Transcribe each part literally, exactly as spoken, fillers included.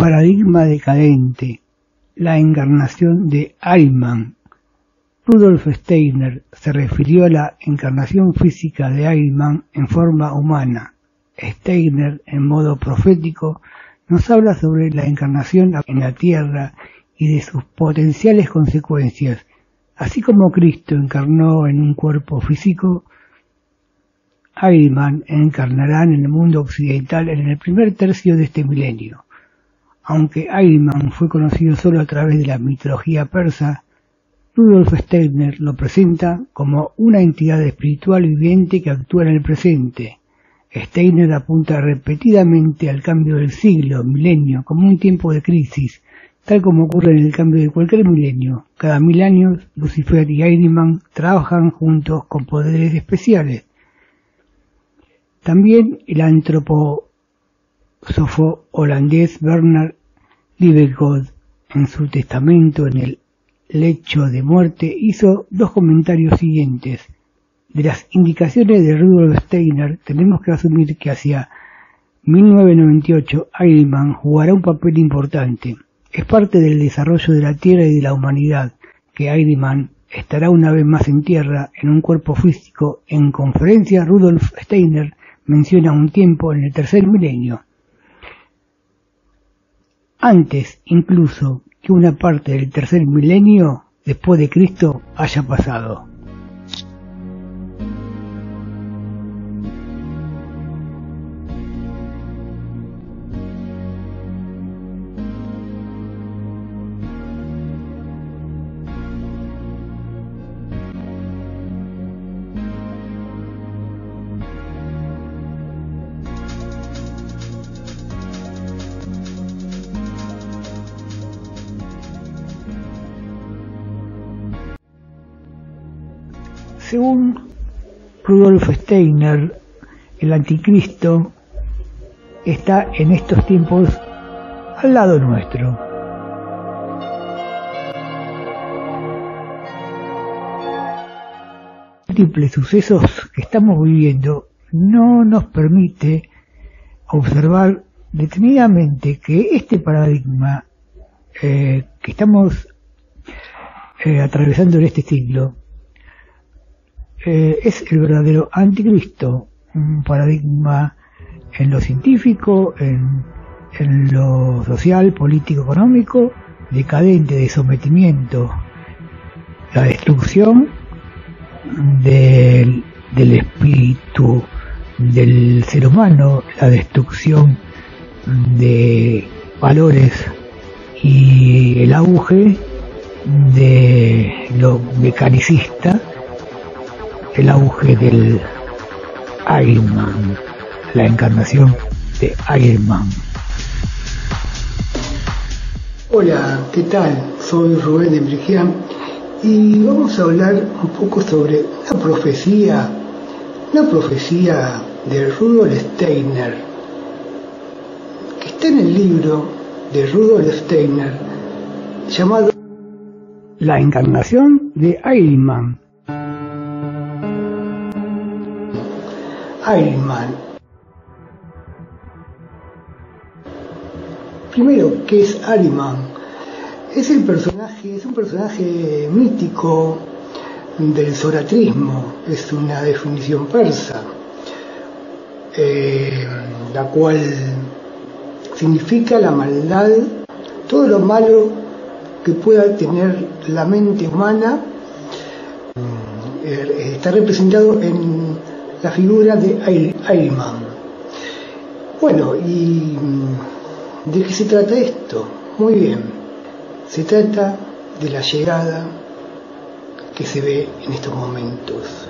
paradigma decadente, la encarnación de Ahriman. Rudolf Steiner se refirió a la encarnación física de Ahriman en forma humana. Steiner, en modo profético, nos habla sobre la encarnación en la Tierra y de sus potenciales consecuencias. Así como Cristo encarnó en un cuerpo físico, Ahriman encarnará en el mundo occidental en el primer tercio de este milenio. Aunque Ahriman fue conocido solo a través de la mitología persa, Rudolf Steiner lo presenta como una entidad espiritual viviente que actúa en el presente. Steiner apunta repetidamente al cambio del siglo, milenio, como un tiempo de crisis, tal como ocurre en el cambio de cualquier milenio. Cada mil años, Lucifer y Ahriman trabajan juntos con poderes especiales. También el antropósofo holandés Bernard Liebegod, en su testamento en el lecho de muerte, hizo dos comentarios siguientes. De las indicaciones de Rudolf Steiner, tenemos que asumir que hacia mil novecientos noventa y ocho Ahriman jugará un papel importante. Es parte del desarrollo de la Tierra y de la humanidad, que Ahriman estará una vez más en Tierra, en un cuerpo físico. En conferencia, Rudolf Steiner menciona un tiempo en el tercer milenio, antes incluso que una parte del tercer milenio después de Cristo haya pasado. Según Rudolf Steiner, el anticristo está en estos tiempos al lado nuestro. Múltiples sucesos que estamos viviendo no nos permite observar detenidamente que este paradigma eh, que estamos eh, atravesando en este siglo Eh, es el verdadero anticristo, un paradigma en lo científico, en, en lo social, político, económico, decadente, de sometimiento, la destrucción del, del espíritu del ser humano, la destrucción de valores y el auge de lo mecanicista, el auge del Ahriman, la encarnación de Ahriman. Hola, ¿qué tal? Soy Rubén de Brigian y vamos a hablar un poco sobre una profecía, una profecía de Rudolf Steiner, que está en el libro de Rudolf Steiner llamado La encarnación de Ahriman. Ahriman. Primero, ¿qué es Ahriman? Es el personaje, es un personaje mítico del zoratrismo, es una definición persa, eh, la cual significa la maldad, todo lo malo que pueda tener la mente humana, eh, está representado en la figura de Ahriman. Bueno, ¿y de qué se trata esto? Muy bien, se trata de la llegada que se ve en estos momentos.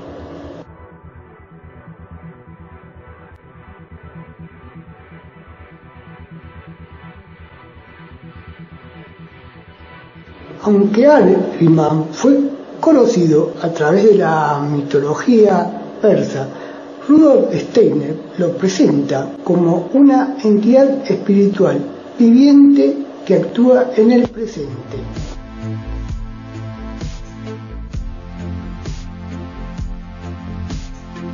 Aunque Ahriman fue conocido a través de la mitología persa, Rudolf Steiner lo presenta como una entidad espiritual viviente que actúa en el presente.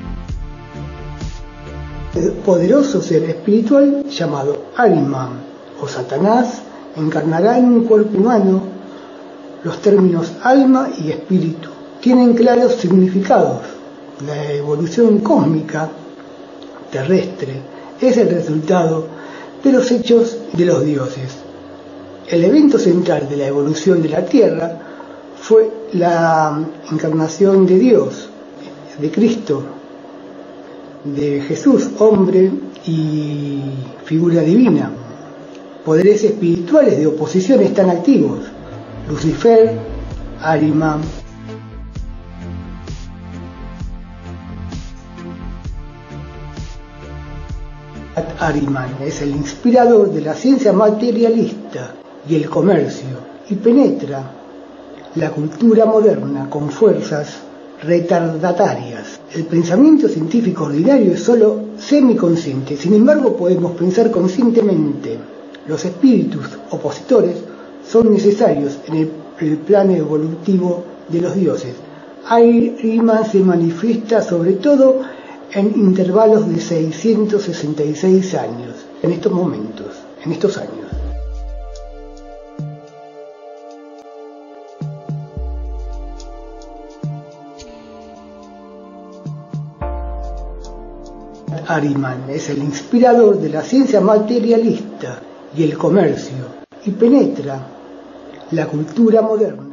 El poderoso ser espiritual llamado Ahriman, o Satanás encarnará en un cuerpo humano. Los términos alma y espíritu tienen claros significados. La evolución cósmica terrestre es el resultado de los hechos de los dioses. El evento central de la evolución de la Tierra fue la encarnación de Dios, de Cristo, de Jesús, hombre y figura divina. Poderes espirituales de oposición están activos: Lucifer, Ahriman, Ahriman es el inspirador de la ciencia materialista y el comercio, y penetra la cultura moderna con fuerzas retardatarias. El pensamiento científico ordinario es solo semiconsciente, sin embargo podemos pensar conscientemente. Los espíritus opositores son necesarios en el, el plano evolutivo de los dioses. Ahriman se manifiesta sobre todo en intervalos de seiscientos sesenta y seis años, en estos momentos, en estos años. Ahriman es el inspirador de la ciencia materialista y el comercio, y penetra la cultura moderna.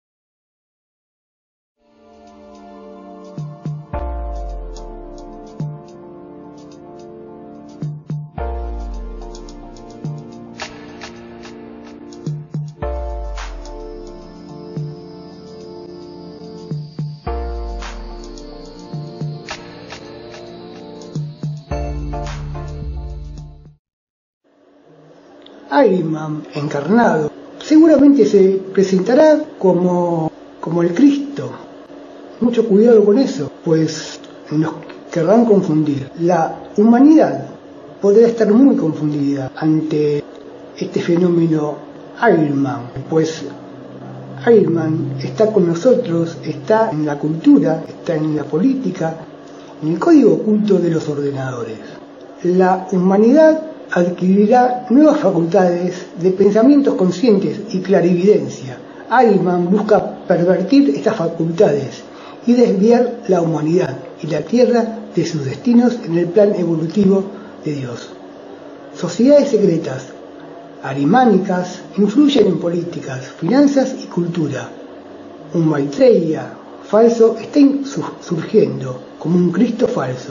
Ahriman encarnado seguramente se presentará como, como el Cristo. Mucho cuidado con eso, pues nos querrán confundir. La humanidad podrá estar muy confundida ante este fenómeno Ahriman, pues Ahriman está con nosotros, está en la cultura, está en la política, en el código oculto de los ordenadores. La humanidad adquirirá nuevas facultades de pensamientos conscientes y clarividencia. Ahriman busca pervertir estas facultades y desviar la humanidad y la Tierra de sus destinos en el plan evolutivo de Dios. Sociedades secretas ahrimánicas influyen en políticas, finanzas y cultura. Un Maitreya falso está surgiendo como un Cristo falso.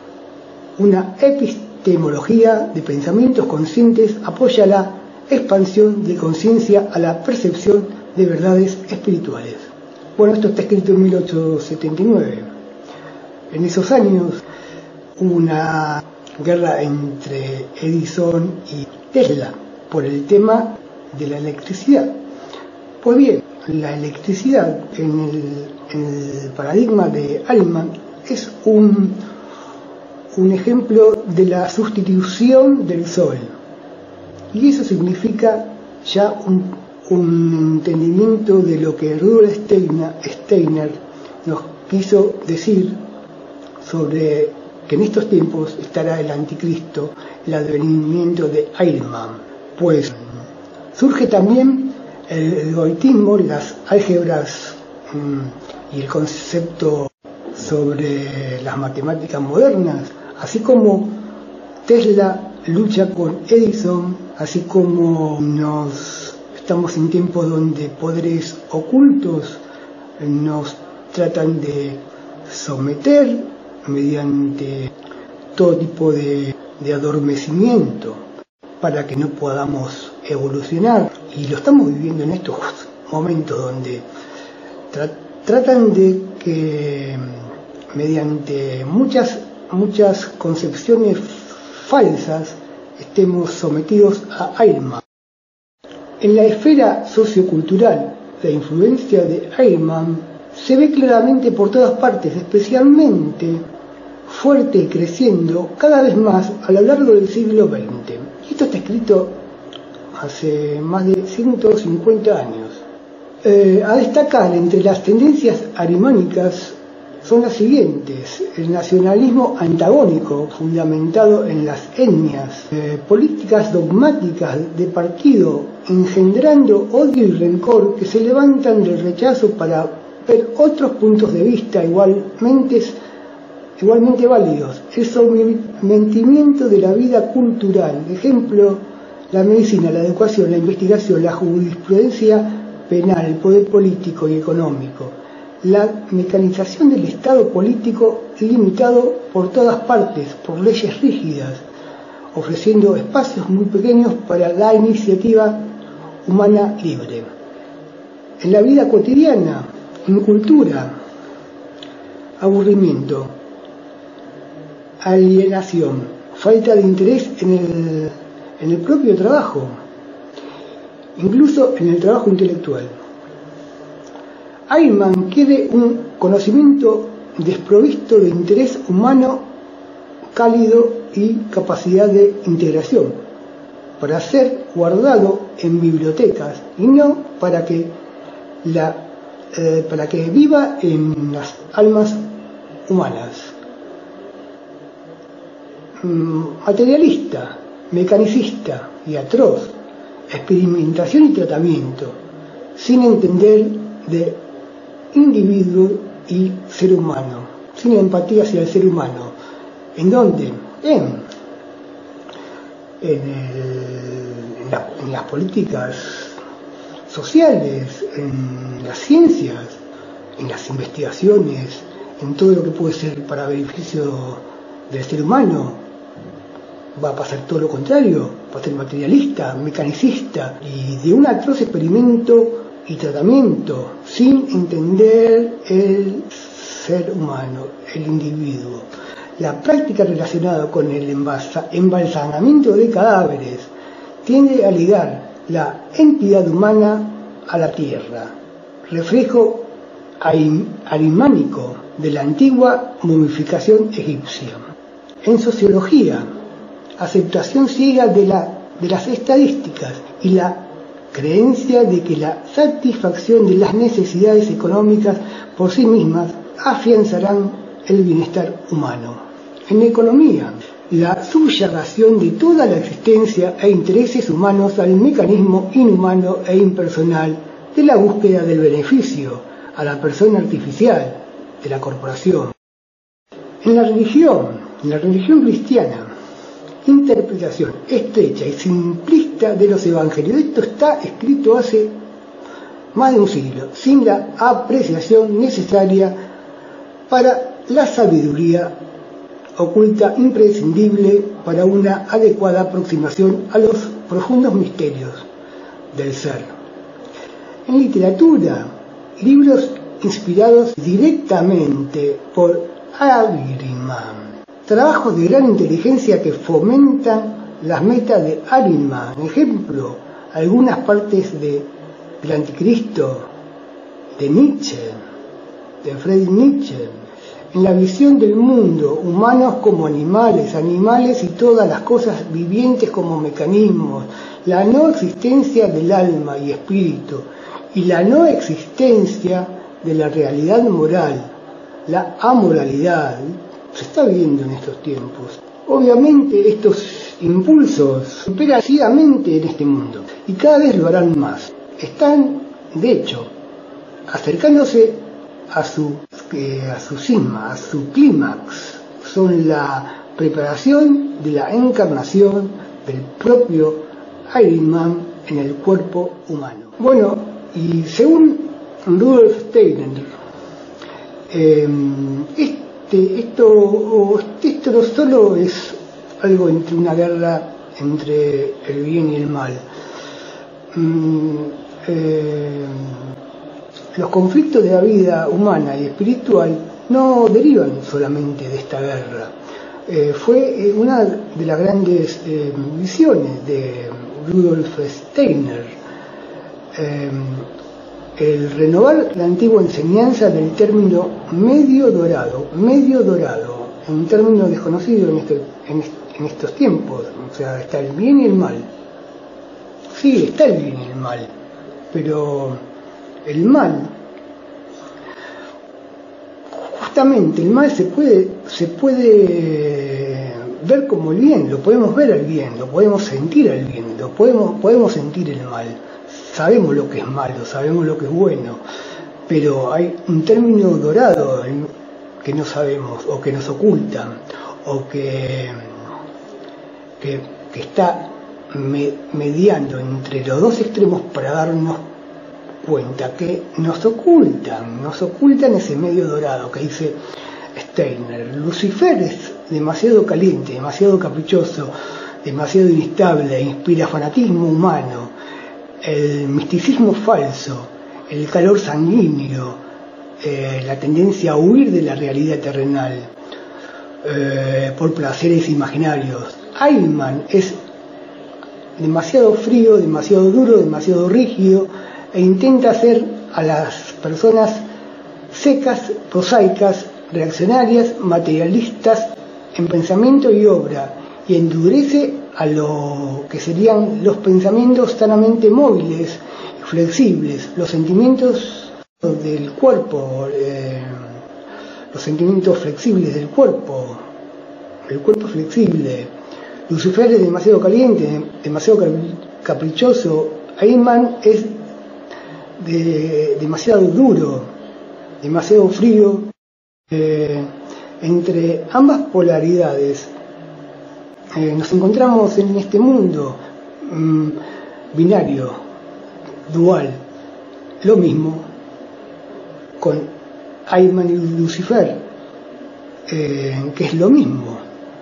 Una epistemología de pensamientos conscientes apoya la expansión de conciencia a la percepción de verdades espirituales. Bueno, esto está escrito en mil ochocientos setenta y nueve. En esos años hubo una guerra entre Edison y Tesla por el tema de la electricidad. Pues bien, la electricidad en el, en el paradigma de Ahriman es un, un ejemplo de la sustitución del sol. Y eso significa ya un, un entendimiento de lo que Rudolf Steiner, Steiner nos quiso decir sobre que en estos tiempos estará el anticristo, el advenimiento de Ahriman. Pues surge también el algoritmo, las álgebras mmm, y el concepto sobre las matemáticas modernas, así como Tesla lucha con Edison, así como nos estamos en tiempos donde poderes ocultos nos tratan de someter mediante todo tipo de, de adormecimiento para que no podamos evolucionar, y lo estamos viviendo en estos momentos donde tra tratan de que mediante muchas muchas concepciones falsas estemos sometidos a Ahriman. En la esfera sociocultural, la influencia de Ahriman se ve claramente por todas partes, especialmente fuerte y creciendo cada vez más a lo largo del siglo veinte. Esto está escrito hace más de ciento cincuenta años. Eh, a destacar entre las tendencias ahrimánicas son las siguientes: el nacionalismo antagónico, fundamentado en las etnias, eh, políticas dogmáticas de partido, engendrando odio y rencor que se levantan del rechazo para ver otros puntos de vista igualmente, igualmente válidos, el sometimiento de la vida cultural, ejemplo, la medicina, la educación, la investigación, la jurisprudencia penal, el poder político y económico, la mecanización del Estado político limitado por todas partes, por leyes rígidas, ofreciendo espacios muy pequeños para la iniciativa humana libre. En la vida cotidiana, en cultura, aburrimiento, alienación, falta de interés en el, en el propio trabajo, incluso en el trabajo intelectual. Eichmann quiere un conocimiento desprovisto de interés humano cálido y capacidad de integración, para ser guardado en bibliotecas y no para que, la, eh, para que viva en las almas humanas. Mm, materialista, mecanicista y atroz, experimentación y tratamiento, sin entender de individuo y ser humano, sin empatía hacia el ser humano. ¿En dónde? En, en, el, en, la, en las políticas sociales, en las ciencias, en las investigaciones, en todo lo que puede ser para beneficio del ser humano. Va a pasar todo lo contrario, va a ser materialista, mecanicista y de un atroz experimento y tratamiento, sin entender el ser humano, el individuo. La práctica relacionada con el embalsamamiento de cadáveres tiende a ligar la entidad humana a la tierra, reflejo arimánico de la antigua momificación egipcia. En sociología, aceptación ciega de, la, de las estadísticas y la creencia de que la satisfacción de las necesidades económicas por sí mismas afianzarán el bienestar humano. En economía, la subyugación de toda la existencia e intereses humanos al mecanismo inhumano e impersonal de la búsqueda del beneficio a la persona artificial de la corporación. En la religión, en la religión cristiana, interpretación estrecha y simplista de los evangelios. Esto está escrito hace más de un siglo, sin la apreciación necesaria para la sabiduría oculta imprescindible para una adecuada aproximación a los profundos misterios del ser. En literatura, libros inspirados directamente por Eichmann, trabajos de gran inteligencia que fomentan las metas de Eichmann, ejemplo, algunas partes de, del Anticristo, de Nietzsche, de Friedrich Nietzsche, en la visión del mundo, humanos como animales, animales y todas las cosas vivientes como mecanismos, la no existencia del alma y espíritu, y la no existencia de la realidad moral, la amoralidad, se está viendo en estos tiempos. Obviamente estos impulsos operan ciegamente en este mundo y cada vez lo harán más. Están, de hecho, acercándose a su, eh, a su cima, a su clímax. Son la preparación de la encarnación del propio Eichmann en el cuerpo humano. Bueno, y según Rudolf Steiner, eh, este, esto, esto no solo es algo entre una guerra entre el bien y el mal. Mm, eh, los conflictos de la vida humana y espiritual no derivan solamente de esta guerra. Eh, fue una de las grandes eh, visiones de Rudolf Steiner, eh, el renovar la antigua enseñanza del término medio dorado, medio dorado, un término desconocido en, este, en, en estos tiempos. O sea, está el bien y el mal. Sí, está el bien y el mal, pero el mal justamente el mal se puede, se puede ver como el bien, lo podemos ver al bien, lo podemos sentir al bien, lo podemos, podemos sentir el mal. Sabemos lo que es malo, sabemos lo que es bueno, pero hay un término dorado que no sabemos, o que nos ocultan, o que, que, que está me, mediando entre los dos extremos para darnos cuenta que nos ocultan, nos ocultan ese medio dorado que dice Steiner. Lucifer es demasiado caliente, demasiado caprichoso, demasiado inestable, inspira fanatismo humano, el misticismo falso, el calor sanguíneo, eh, la tendencia a huir de la realidad terrenal eh, por placeres imaginarios. Eichmann es demasiado frío, demasiado duro, demasiado rígido, e intenta hacer a las personas secas, prosaicas, reaccionarias, materialistas en pensamiento y obra, y endurece a lo que serían los pensamientos sanamente móviles y flexibles, los sentimientos del cuerpo, eh, los sentimientos flexibles del cuerpo, el cuerpo flexible. Lucifer es demasiado caliente, demasiado caprichoso. Eichmann es de, demasiado duro, demasiado frío. Eh, entre ambas polaridades eh, nos encontramos en este mundo mmm, binario, dual, lo mismo con Eichmann y Lucifer, eh, que es lo mismo,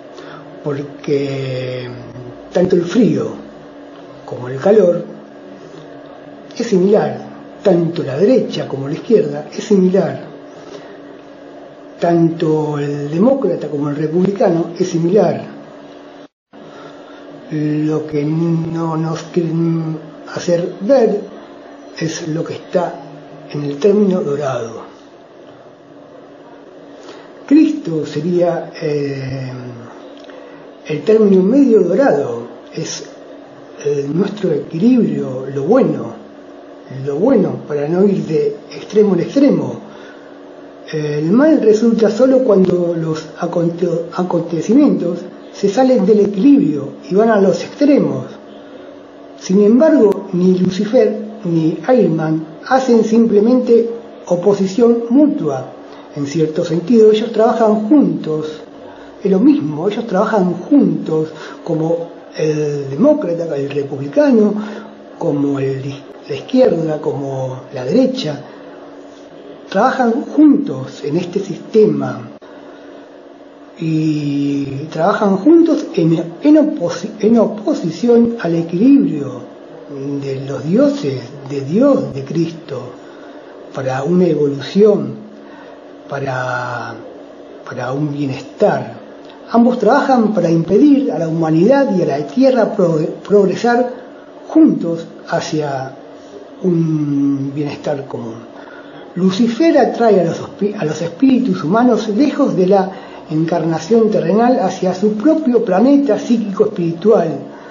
porque tanto el frío como el calor es similar, tanto la derecha como la izquierda es similar, tanto el demócrata como el republicano es similar. Lo que no nos quieren hacer ver es lo que está en el término dorado. Cristo sería eh, el término medio dorado, es eh, nuestro equilibrio, lo bueno, lo bueno para no ir de extremo en extremo. El mal resulta solo cuando los aconte- acontecimientos se salen del equilibrio y van a los extremos. Sin embargo, ni Lucifer ni Eichmann hacen simplemente oposición mutua. En cierto sentido, ellos trabajan juntos. Es lo mismo, ellos trabajan juntos, como el demócrata, el republicano, como el, la izquierda, como la derecha. Trabajan juntos en este sistema y trabajan juntos en, en, oposi- en oposición al equilibrio de los dioses, de Dios, de Cristo, para una evolución, para, para un bienestar. Ambos trabajan para impedir a la humanidad y a la tierra pro- progresar juntos hacia un bienestar común. Lucifer atrae a los, a los espíritus humanos lejos de la encarnación terrenal hacia su propio planeta psíquico-espiritual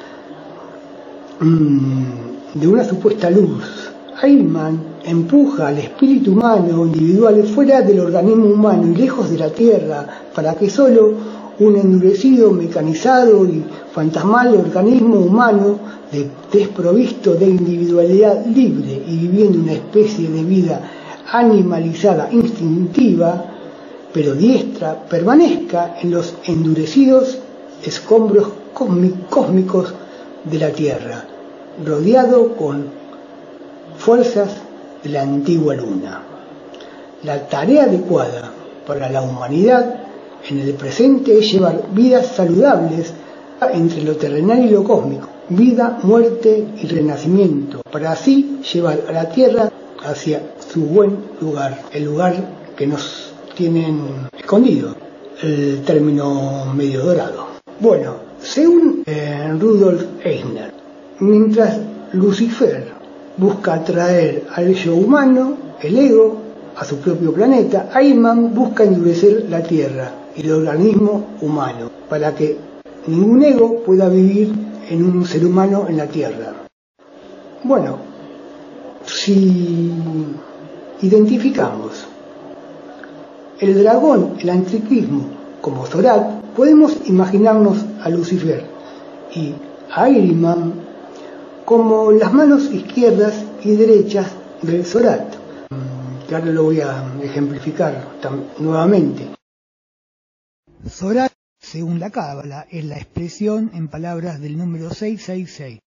mmm, de una supuesta luz. Eichmann empuja al espíritu humano individual fuera del organismo humano y lejos de la Tierra para que solo un endurecido, mecanizado y fantasmal organismo humano de, desprovisto de individualidad libre y viviendo una especie de vida animalizada, instintiva, pero diestra, permanezca en los endurecidos escombros cósmicos de la Tierra, rodeado con fuerzas de la antigua luna. La tarea adecuada para la humanidad en el presente es llevar vidas saludables entre lo terrenal y lo cósmico, vida, muerte y renacimiento, para así llevar a la Tierra hacia su buen lugar, el lugar que nos tienen escondido, el término medio dorado. Bueno, según eh, Rudolf Steiner, mientras Lucifer busca atraer al yo humano, el ego, a su propio planeta, Eichmann busca endurecer la Tierra y el organismo humano, para que ningún ego pueda vivir en un ser humano en la Tierra. Bueno, si identificamos el dragón, el antiquismo, como Zorat, podemos imaginarnos a Lucifer y a Ahriman como las manos izquierdas y derechas del Zorat, que ahora lo voy a ejemplificar nuevamente. Zorat, según la Cábala, es la expresión en palabras del número seiscientos sesenta y seis.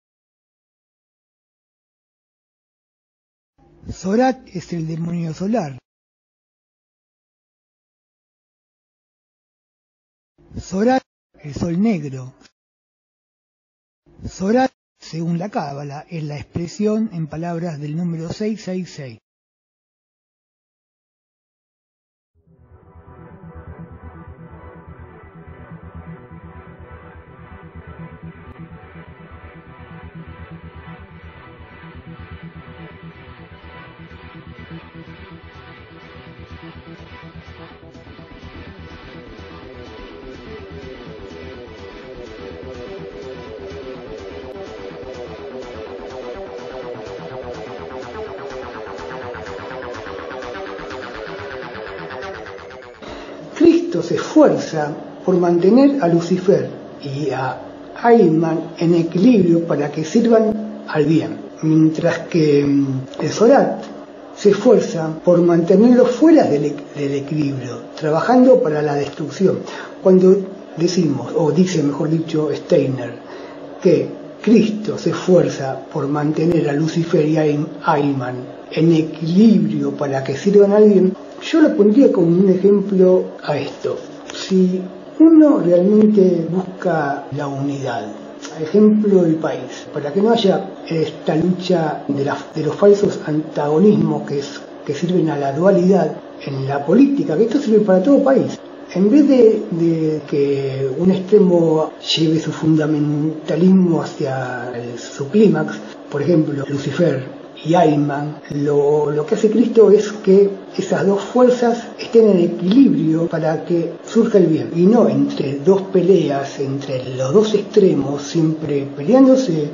Zorat es el demonio solar. Zorat, el sol negro. Zorat, según la Cábala, es la expresión en palabras del número seiscientos sesenta y seis. Cristo se esfuerza por mantener a Lucifer y a Ahriman en equilibrio para que sirvan al bien, mientras que el Zorat se esfuerza por mantenerlos fuera del, del equilibrio, trabajando para la destrucción. Cuando decimos, o dice mejor dicho Steiner, que Cristo se esfuerza por mantener a Lucifer y a Ahriman en equilibrio para que sirvan al bien, yo lo pondría como un ejemplo a esto. Si uno realmente busca la unidad, ejemplo del país, para que no haya esta lucha de, la, de los falsos antagonismos que, es, que sirven a la dualidad en la política, que esto sirve para todo país. En vez de, de que un extremo lleve su fundamentalismo hacia el, su clímax, por ejemplo, Lucifer y Ahriman, lo, lo que hace Cristo es que esas dos fuerzas estén en equilibrio para que surja el bien, y no entre dos peleas, entre los dos extremos, siempre peleándose,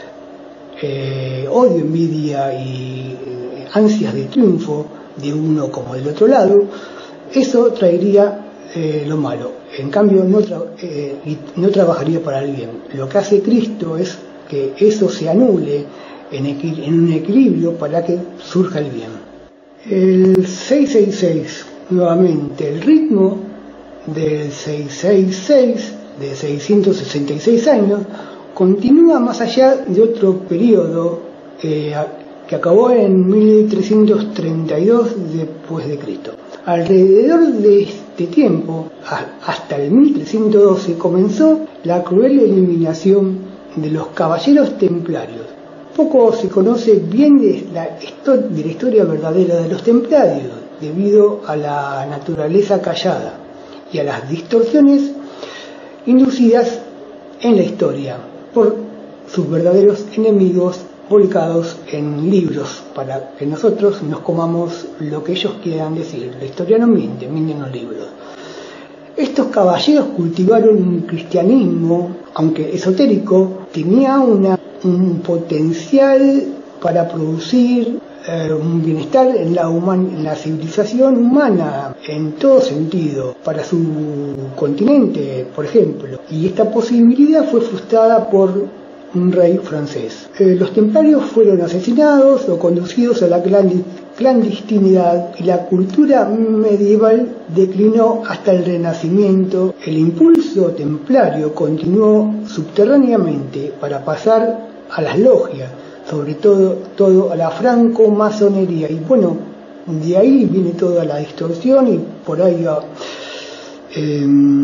eh, odio, envidia y eh, ansias de triunfo de uno como del otro lado. Eso traería eh, lo malo. En cambio, no, tra eh, no trabajaría para el bien. Lo que hace Cristo es que eso se anule En, en un equilibrio para que surja el bien. El seiscientos sesenta y seis, nuevamente, el ritmo del seiscientos sesenta y seis, de seiscientos sesenta y seis años, continúa más allá de otro periodo eh, que acabó en mil trescientos treinta y dos después de Cristo. Alrededor de este tiempo, hasta el mil trescientos doce, comenzó la cruel eliminación de los caballeros templarios. Poco se conoce bien de la, de la historia verdadera de los templarios, debido a la naturaleza callada y a las distorsiones inducidas en la historia por sus verdaderos enemigos volcados en libros para que nosotros nos comamos lo que ellos quieran decir. La historia no miente, mienten los libros. Estos caballeros cultivaron un cristianismo, aunque esotérico, tenía una un potencial para producir eh, un bienestar en la, en la civilización humana en todo sentido, para su continente, por ejemplo. Y esta posibilidad fue frustrada por un rey francés. Eh, los templarios fueron asesinados o conducidos a la clandestinidad y la cultura medieval declinó hasta el Renacimiento. El impulso templario continuó subterráneamente para pasar a las logias, sobre todo, todo a la franco-masonería. Y bueno, de ahí viene toda la distorsión y por ahí eh,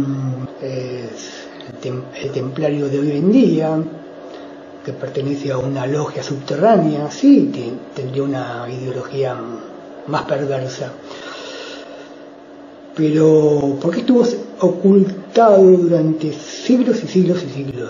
es el, tem el templario de hoy en día, que pertenece a una logia subterránea, sí, tendría una ideología más perversa. Pero, ¿por qué estuvo ocultado durante siglos y siglos y siglos?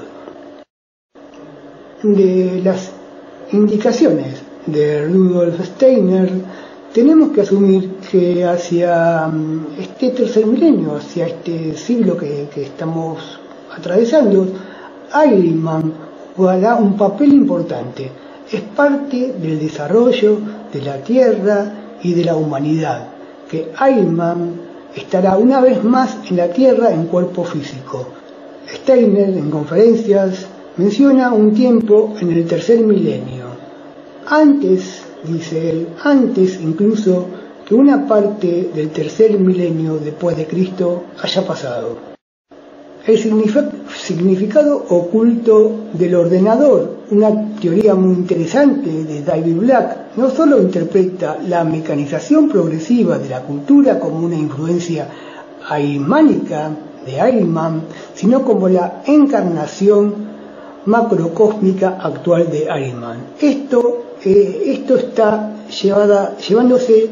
De las indicaciones de Rudolf Steiner, tenemos que asumir que hacia este tercer milenio, hacia este siglo que, que estamos atravesando, Ahriman jugará un papel importante. Es parte del desarrollo de la Tierra y de la humanidad, que Ahriman estará una vez más en la Tierra en cuerpo físico. Steiner, en conferencias, menciona un tiempo en el tercer milenio. Antes, dice él, antes incluso que una parte del tercer milenio después de Cristo haya pasado. El significado oculto del ordenador, una teoría muy interesante de David Black, no solo interpreta la mecanización progresiva de la cultura como una influencia ahrimánica de Ahriman, sino como la encarnación macrocósmica actual de Ahriman. Esto, eh, esto está llevada, llevándose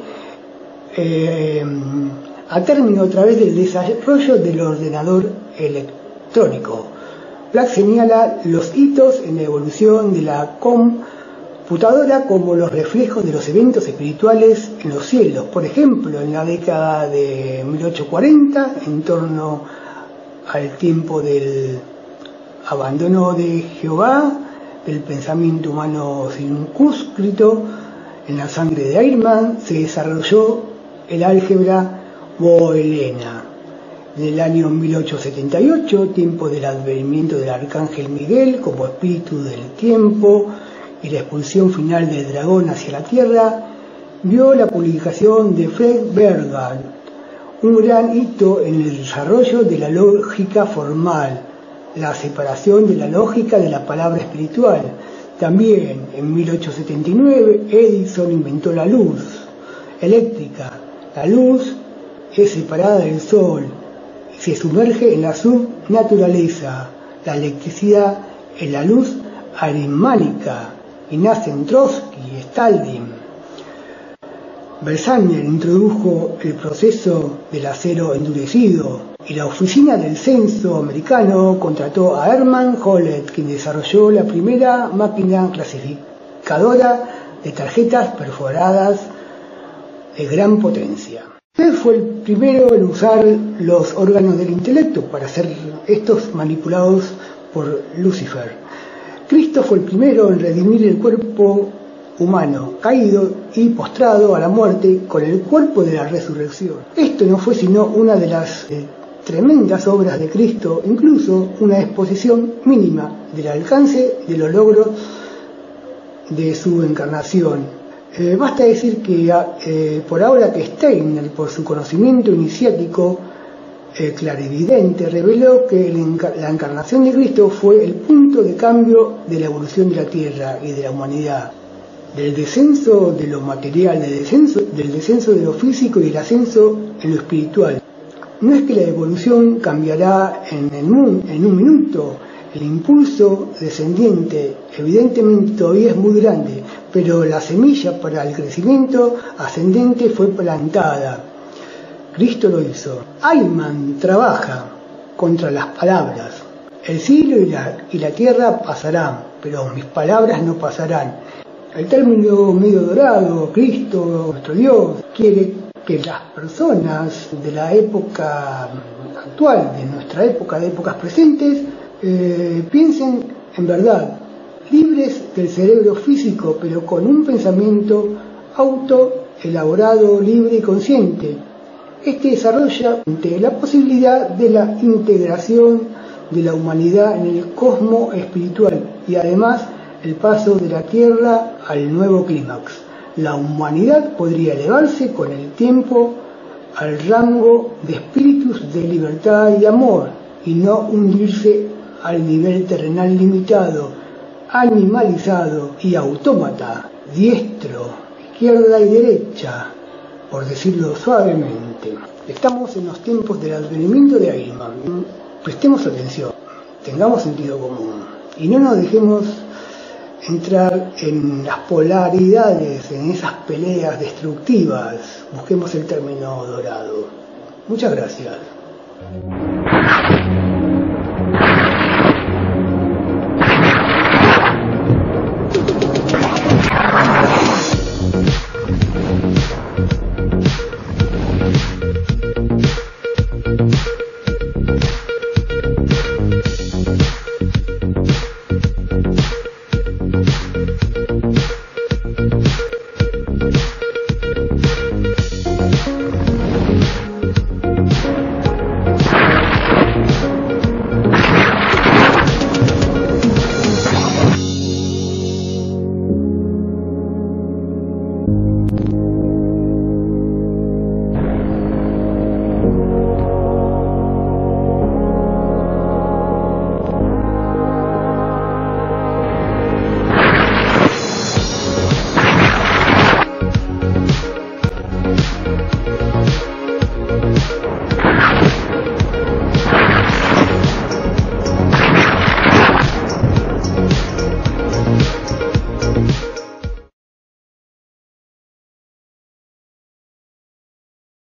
eh, a término a través del desarrollo del ordenador electrónico. Black señala los hitos en la evolución de la computadora como los reflejos de los eventos espirituales en los cielos. Por ejemplo, en la década de mil ochocientos cuarenta, en torno al tiempo del abandono de Jehová, del pensamiento humano circunscrito en la sangre de Ahriman, se desarrolló el álgebra booleana. En el año mil ochocientos setenta y ocho, tiempo del advenimiento del arcángel Miguel como espíritu del tiempo y la expulsión final del dragón hacia la tierra, vio la publicación de Fred Bergand, un gran hito en el desarrollo de la lógica formal, la separación de la lógica de la palabra espiritual. También en mil ochocientos setenta y nueve Edison inventó la luz eléctrica. La luz es separada del sol, se sumerge en la subnaturaleza. La electricidad es la luz ahrimánica y nacen Trotsky y Stalin. Berzanger introdujo el proceso del acero endurecido y la oficina del censo americano contrató a Hermann Hollet, quien desarrolló la primera máquina clasificadora de tarjetas perforadas de gran potencia. Él fue el primero en usar los órganos del intelecto para ser estos manipulados por Lucifer. Cristo fue el primero en redimir el cuerpo humano, caído y postrado a la muerte con el cuerpo de la resurrección. Esto no fue sino una de las eh, tremendas obras de Cristo, incluso una exposición mínima del alcance de los logros de su encarnación. Eh, basta decir que eh, por ahora que Steiner, por su conocimiento iniciático eh, clarividente, reveló que el enca la encarnación de Cristo fue el punto de cambio de la evolución de la Tierra y de la humanidad, del descenso de lo material, del descenso, del descenso de lo físico y el ascenso en lo espiritual. No es que la evolución cambiará en, en, un, en un minuto. El impulso descendiente evidentemente todavía es muy grande, pero la semilla para el crecimiento ascendente fue plantada. Cristo lo hizo. Ahriman trabaja contra las palabras. El cielo y la, y la tierra pasarán, pero mis palabras no pasarán. El término medio dorado, Cristo, nuestro Dios, quiere que las personas de la época actual, de nuestra época, de épocas presentes, eh, piensen en verdad, libres del cerebro físico, pero con un pensamiento auto elaborado, libre y consciente. Este desarrolla la posibilidad de la integración de la humanidad en el cosmos espiritual y además el paso de la Tierra al nuevo clímax. La humanidad podría elevarse con el tiempo al rango de espíritus de libertad y amor y no hundirse al nivel terrenal limitado, animalizado y autómata, diestro, izquierda y derecha, por decirlo suavemente. Estamos en los tiempos del advenimiento de Ahriman. Prestemos atención, tengamos sentido común y no nos dejemos entrar en las polaridades, en esas peleas destructivas. Busquemos el término dorado. Muchas gracias.